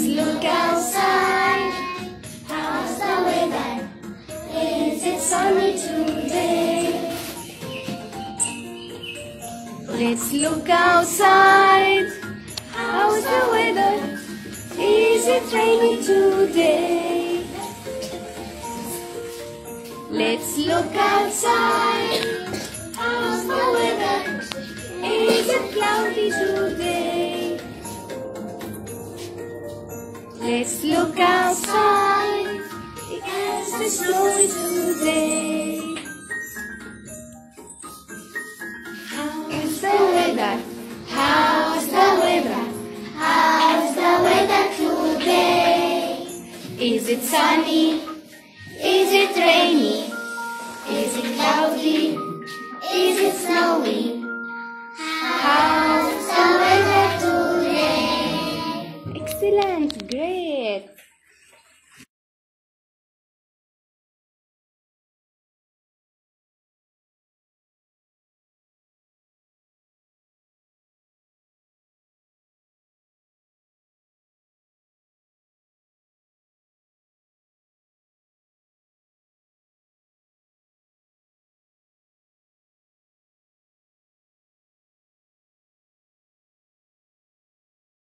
Let's look outside. How's the weather? Is it sunny today? Let's look outside. How's the weather? Is it rainy today? Let's look outside. How's the weather? Is it cloudy today? Let's look outside. Is it snowy today? How's the weather? How's the weather? How's the weather today? Is it sunny? Is it rainy? Is it cloudy? Is it snowy? How's the weather today? Excellent, great.